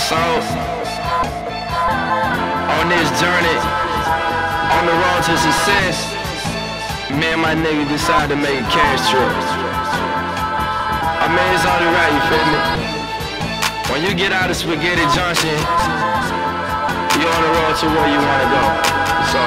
So, on this journey, on the road to success, me and my nigga decided to make a cash trip. I mean, it's only right, you feel me? When you get out of Spaghetti Junction, you're on the road to where you wanna go. So,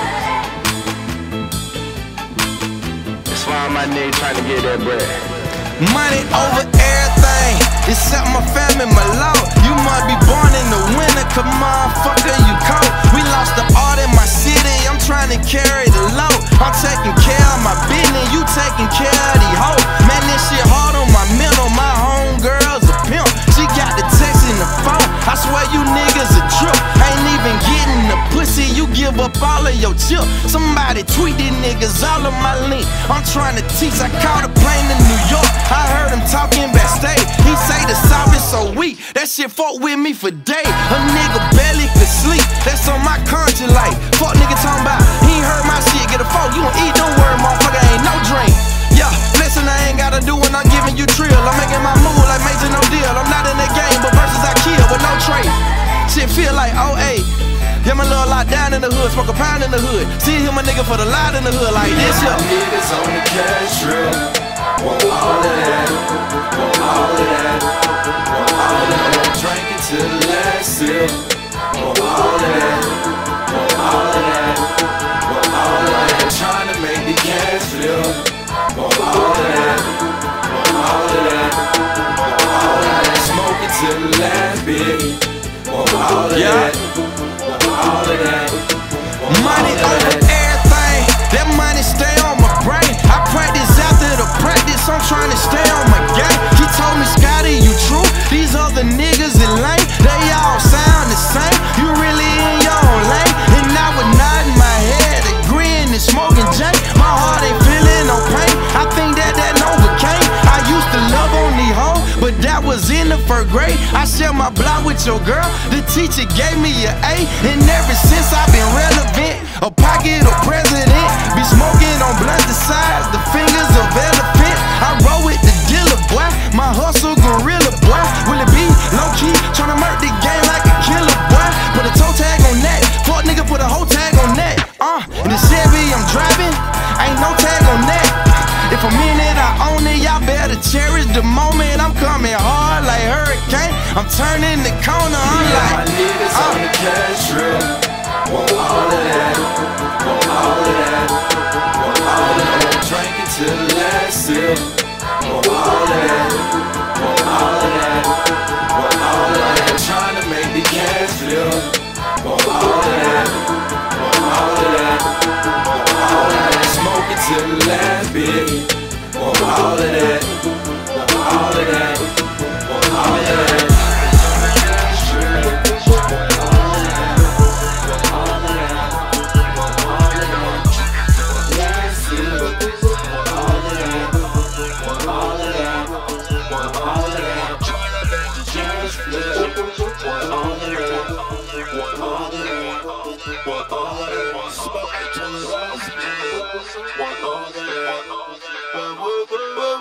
that's why my nigga trying to get that bread. Money over everything, except my family, my law. You might be born in the winter, come on, fucker, you cold. We lost the art in my city, I'm trying to carry the load. I'm taking care of my business, you taking care of the hoe. Man, this shit hard on my mental, my homegirl's a pimp. She got the text in the phone, I swear you niggas a trip. Ain't even getting the pussy, you give up all of your chip. Somebody tweet these niggas all of my link. I'm trying to teach, I caught a plane to New York. I heard him talking backstage, he say the South is so weak. That shit fuck with me for days. A nigga barely could sleep, that's on my conscience like. Fuck nigga talking about, he ain't heard my shit, get a phone. You gon' eat, don't worry, motherfucker, ain't no drink. Yeah, listen, I ain't gotta do when I'm giving you trill. I'm making my move like major no deal. I'm not in the game, but versus I kill with no trade. Shit feel like 08. Yeah, my little lot down in the hood, smoke a pound in the hood. See him a nigga for the lot in the hood like this, yeah. Niggas on the cash trip, want all of that, want all of that, want all of that. Drinking to the last sip, want all of that, want all of that, want all of that. Trying to make the cash flip, want all of that, want all of that, want all of that. Smoking to the last bit, want all of that. All of that, money over everything, that money stay on my brain. I practice after the practice, I'm trying to stay on my game. He told me, Scotty, you true? These other niggas in lane, they all sound the same. You really in your own lane, and I would nod in my head, agreeing and smoking J. My heart ain't feeling no pain, I think that Novocaine. I used to love on these hoes, but that was in the first grade. I share my block with your girl, the teacher gave me an A, and ever since I've been relevant, a pocket or president. Be smoking on blunts the size, the fingers of elephant. I roll with the dealer, boy, my hustle gorilla, boy. Will it be low-key, tryna murk the game like a killer, boy? Put a toe tag on that, fuck nigga put a whole tag on that. In the Chevy I'm driving, ain't no tag on that. If I'm in it, I own it, y'all better cherish the moment. I'm coming hard like hurricane, I'm turning the corner, I'm like my niggas on the cash trip, want all of that, want all of that, want all of that. Drinking to the last sip, want all of that, want all of that, want all of that. Trying to make the cash flip, want all of that, want all of that, want all of that. Smoking to the last bit, want all of that, want all of that, want all of that. What all